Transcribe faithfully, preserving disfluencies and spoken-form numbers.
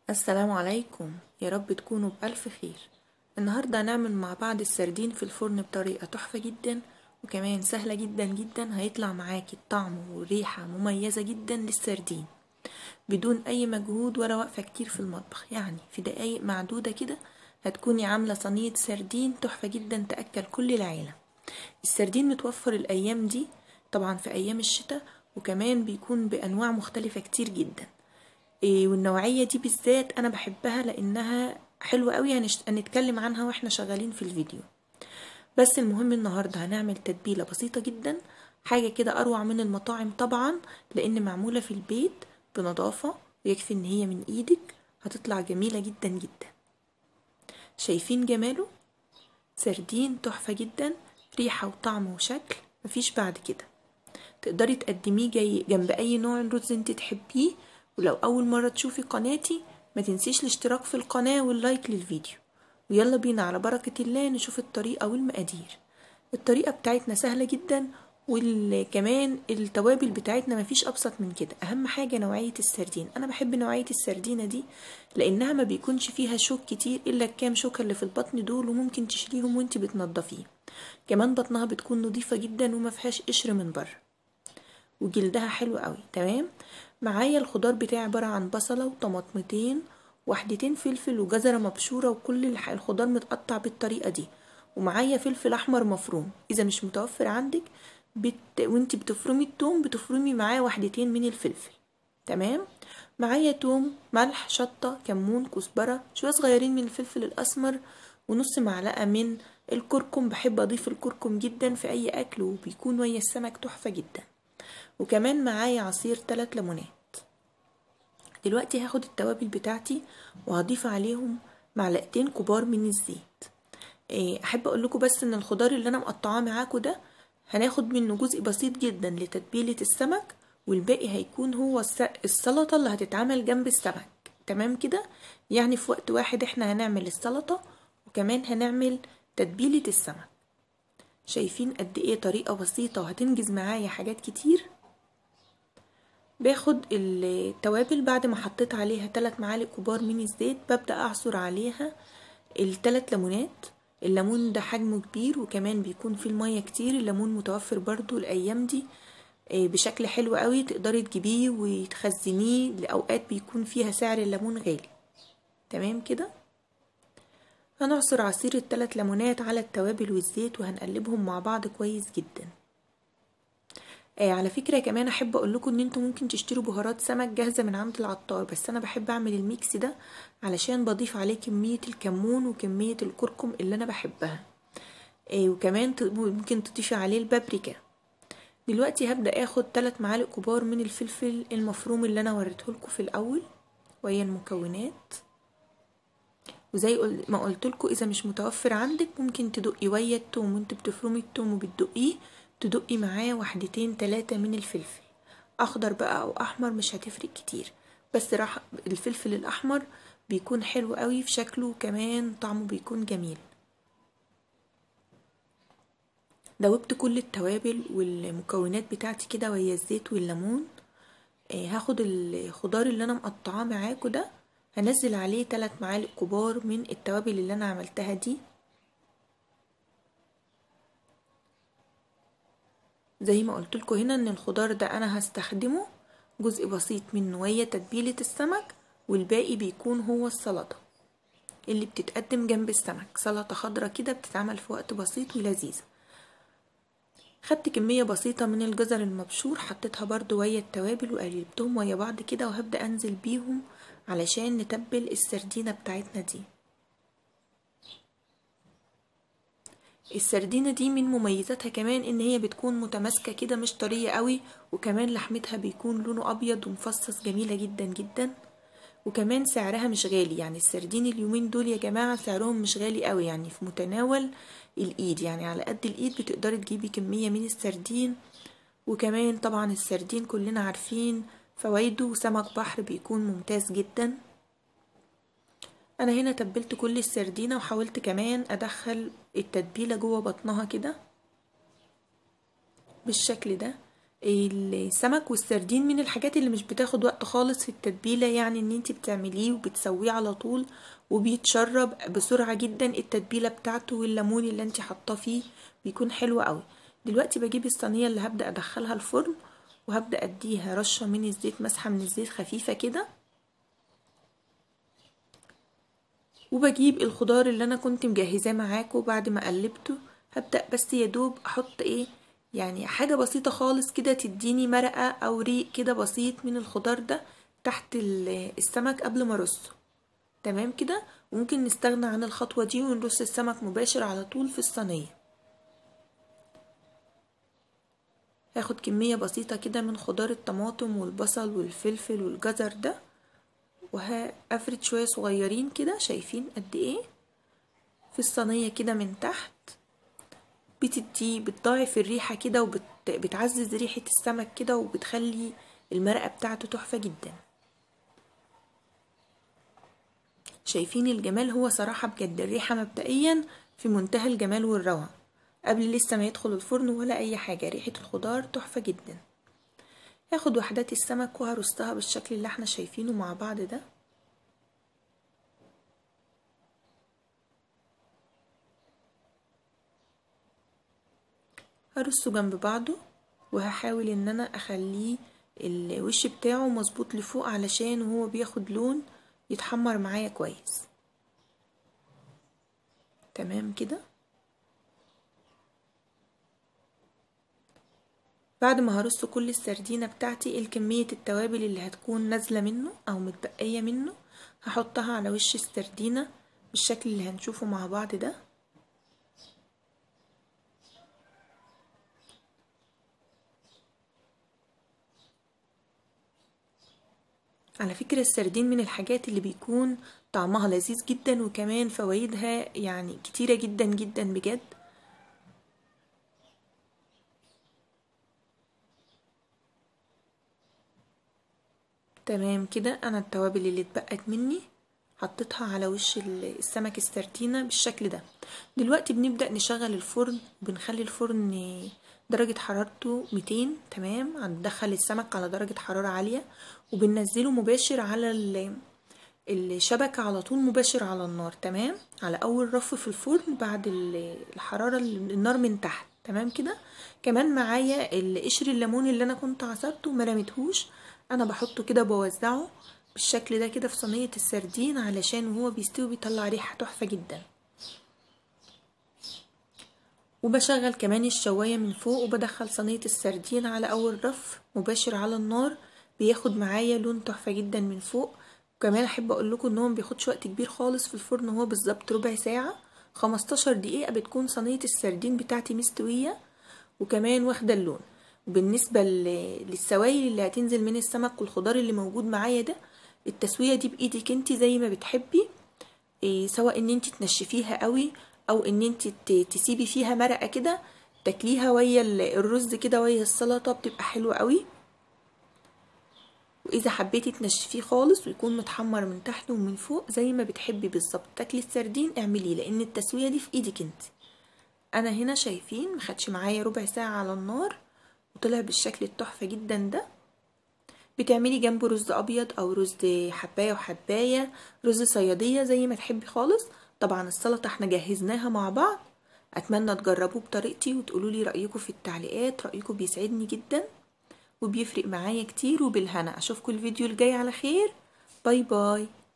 السلام عليكم، يا رب تكونوا بألف خير. النهاردة هنعمل مع بعض السردين في الفرن بطريقة تحفة جدا، وكمان سهلة جدا جدا. هيطلع معاكي طعم وريحة مميزة جدا للسردين بدون أي مجهود ولا وقفة كتير في المطبخ. يعني في دقايق معدودة كده هتكوني عاملة صينية سردين تحفة جدا تأكل كل العيلة. السردين متوفر الأيام دي طبعا في أيام الشتاء، وكمان بيكون بأنواع مختلفة كتير جدا. إيه والنوعية دي بالذات أنا بحبها لأنها حلوة قوي. هنشت... هنتكلم عنها واحنا شغالين في الفيديو. بس المهم النهاردة هنعمل تتبيلة بسيطة جدا، حاجة كده أروع من المطاعم طبعا، لأن معمولة في البيت بنظافة، ويكفي إن هي من إيدك هتطلع جميلة جدا جدا. شايفين جماله؟ سردين تحفة جدا، ريحة وطعم وشكل مفيش بعد كده. تقدري تقدميه جاي جنب أي نوع رز انت تحبيه. ولو أول مرة تشوفي قناتي ما تنسيش الاشتراك في القناة واللايك للفيديو. ويلا بينا على بركة الله نشوف الطريقة والمقادير. الطريقة بتاعتنا سهلة جدا، وكمان التوابل بتاعتنا مفيش أبسط من كده. أهم حاجة نوعية السردين، أنا بحب نوعية السردينة دي لأنها ما بيكونش فيها شوك كتير إلا الكام شوكة اللي في البطن دول، وممكن تشيليهم وانت بتنضفيه. كمان بطنها بتكون نظيفة جدا وما فيهاش قشر من بره، وجلدها حلو قوي. تمام. معايا الخضار بتاعي عبارة عن بصلة وطماطمتين، وحدتين فلفل وجزرة مبشورة، وكل الح- الخضار متقطع بالطريقة دي. ومعايا فلفل احمر مفروم. اذا مش متوفر عندك بت... وانت بتفرمي التوم بتفرمي معاه وحدتين من الفلفل. تمام. معايا توم، ملح، شطة، كمون، كزبرة، شوية صغيرين من الفلفل الاسمر، ونص معلقة من الكركم. بحب اضيف الكركم جدا في اي اكل، وبيكون ويا السمك تحفة جدا. وكمان معايا عصير ثلاث ليمونات. دلوقتي هاخد التوابل بتاعتي وهضيف عليهم معلقتين كبار من الزيت. إيه، احب اقول لكم بس ان الخضار اللي انا مقطعاه معاكم ده هناخد منه جزء بسيط جدا لتتبيلة السمك، والباقي هيكون هو السلطة اللي هتتعمل جنب السمك. تمام كده. يعني في وقت واحد احنا هنعمل السلطة وكمان هنعمل تتبيلة السمك. شايفين قد ايه طريقة بسيطة وهتنجز معايا حاجات كتير. باخد التوابل بعد ما حطيت عليها ثلاث معالق كبار من الزيت، ببدأ اعصر عليها الثلاث ليمونات. الليمون ده حجمه كبير، وكمان بيكون فيه المية كتير. الليمون متوفر برضو الايام دي بشكل حلو قوي، تقدري تجيبيه وتخزنيه لأوقات بيكون فيها سعر الليمون غالي. تمام كده. هنعصر عصير الثلاث ليمونات على التوابل والزيت وهنقلبهم مع بعض كويس جدا. آه على فكرة كمان احب اقول لكم ان انتم ممكن تشتروا بهارات سمك جاهزة من عند العطار، بس انا بحب اعمل الميكس ده علشان بضيف عليه كمية الكمون وكمية الكركم اللي انا بحبها. آه وكمان ممكن تضيفي عليه البابريكا. دلوقتي هبدأ اخد ثلاث معالق كبار من الفلفل المفروم اللي انا وريته لكم في الاول وهي المكونات. وزي ما قلت لكم اذا مش متوفر عندك ممكن تدقي ويا التوم وانت بتفرمي التوم وبتدقيه، تدقي معاه وحدتين تلاتة من الفلفل. اخضر بقى او احمر مش هتفرق كتير، بس راح الفلفل الاحمر بيكون حلو قوي في شكله، وكمان طعمه بيكون جميل. دوبت كل التوابل والمكونات بتاعتي كده وهي الزيت والليمون. آه هاخد الخضار اللي انا مقطعاه معاكم ده، هنزل عليه ثلاث معالق كبار من التوابل اللي انا عملتها دي. زي ما قلت لكم هنا ان الخضار ده انا هستخدمه جزء بسيط منه وهي تتبيلة السمك، والباقي بيكون هو السلطة اللي بتتقدم جنب السمك. سلطة خضرة كده بتتعمل في وقت بسيط ولذيذة. خدت كمية بسيطة من الجزر المبشور حطيتها برضو ويا التوابل وقلبتهم ويا بعض كده، وهبدأ انزل بيهم علشان نتبل السردينة بتاعتنا دي. السردينة دي من مميزاتها كمان ان هي بتكون متماسكة كده مش طرية قوي، وكمان لحمتها بيكون لونه ابيض ومفصص، جميلة جدا جدا. وكمان سعرها مش غالي. يعني السردين اليومين دول يا جماعة سعرهم مش غالي قوي، يعني في متناول الايد، يعني على قد الايد بتقدري تجيبي كمية من السردين. وكمان طبعا السردين كلنا عارفين فوائده، سمك بحر بيكون ممتاز جدا. انا هنا تبلت كل السردينة وحاولت كمان ادخل التتبيلة جوه بطنها كده بالشكل ده. السمك والسردين من الحاجات اللي مش بتاخد وقت خالص في التتبيلة، يعني ان انت بتعمليه وبتسويه على طول وبيتشرب بسرعة جدا. التتبيلة بتاعته والليمون اللي انت حاطاه فيه بيكون حلو قوي. دلوقتي بجيب الصينية اللي هبدأ ادخلها الفرن، وهبدأ اديها رشة من الزيت، مسحة من الزيت خفيفة كده، وبجيب الخضار اللي انا كنت مجهزاه معاكم بعد ما قلبته. هبدأ بس يدوب احط ايه، يعني حاجة بسيطة خالص كده تديني مرقة او ريق كده بسيط من الخضار ده تحت السمك قبل ما ارصه. تمام كده. وممكن نستغنى عن الخطوة دي ونرص السمك مباشر على طول في الصينية. هاخد كمية بسيطة كده من خضار الطماطم والبصل والفلفل والجزر ده، وهافرد شوية صغيرين كده، شايفين قد ايه في الصينية كده من تحت. بتدي بتضاعف الريحة كده وبتعزز ريحة السمك كده، وبتخلي المرقة بتاعته تحفة جدا. شايفين الجمال؟ هو صراحة بجد الريحة مبدئيا في منتهى الجمال والروعة قبل لسه ما يدخل الفرن ولا اي حاجة. ريحة الخضار تحفة جدا. هاخد وحدات السمك وهرصها بالشكل اللي احنا شايفينه مع بعض ده. هرصه جنب بعضه، وهحاول ان انا اخليه الوش بتاعه مظبوط لفوق علشان وهو بياخد لون يتحمر معايا كويس. تمام كده. بعد ما هرص كل السردينة بتاعتي، الكمية التوابل اللي هتكون نازلة منه او متبقية منه هحطها على وش السردينة بالشكل اللي هنشوفه مع بعض ده. على فكرة السردين من الحاجات اللي بيكون طعمها لذيذ جدا، وكمان فوائدها يعني كتيرة جدا جدا بجد. تمام كده. انا التوابل اللي اتبقت مني حطيتها على وش السمك السردينة بالشكل ده. دلوقتي بنبدأ نشغل الفرن، وبنخلي الفرن درجة حرارته ميتين. تمام. هندخل السمك على درجة حرارة عالية، وبننزله مباشر على الشبكة على طول، مباشر على النار. تمام. على اول رف في الفرن بعد الحرارة النار من تحت. تمام كده. كمان معايا قشر الليمون اللي انا كنت عصرته ما رميتهوش، انا بحطه كده بوزعه بالشكل ده كده في صينية السردين علشان وهو بيستوي بيطلع ريحة تحفة جدا. وبشغل كمان الشواية من فوق، وبدخل صينية السردين على اول رف مباشر على النار، بياخد معايا لون تحفة جدا من فوق. وكمان احب اقول لكم ان هو مبياخدش وقت كبير خالص في الفرن، هو بالظبط ربع ساعة خمستاشر دقيقة بتكون صينية السردين بتاعتي مستوية وكمان واخدة اللون. بالنسبة للسوائل اللي هتنزل من السمك والخضار اللي موجود معايا ده، التسوية دي بايدك انتي زي ما بتحبي، إيه سواء ان انتي تنشفيها قوي او ان انتي تسيبي فيها مرقة كده تاكليها ويا الرز كده ويا السلطة بتبقى حلوة قوي. واذا حبيتي تنشفيه خالص ويكون متحمر من تحت ومن فوق زي ما بتحبي بالظبط تاكلي السردين اعمليه، لان التسوية دي في ايدك انتي. انا هنا شايفين مخدش معايا ربع ساعة على النار وطلع بالشكل التحفة جدا ده. بتعملي جنبه رز ابيض او رز حباية وحباية، رز صيادية زي ما تحبي خالص. طبعا السلطة احنا جهزناها مع بعض. اتمنى تجربوه بطريقتي وتقولوا لي رأيكم في التعليقات، رأيكم بيسعدني جدا وبيفرق معايا كتير. وبالهنا اشوفكم الفيديو الجاي على خير. باي باي.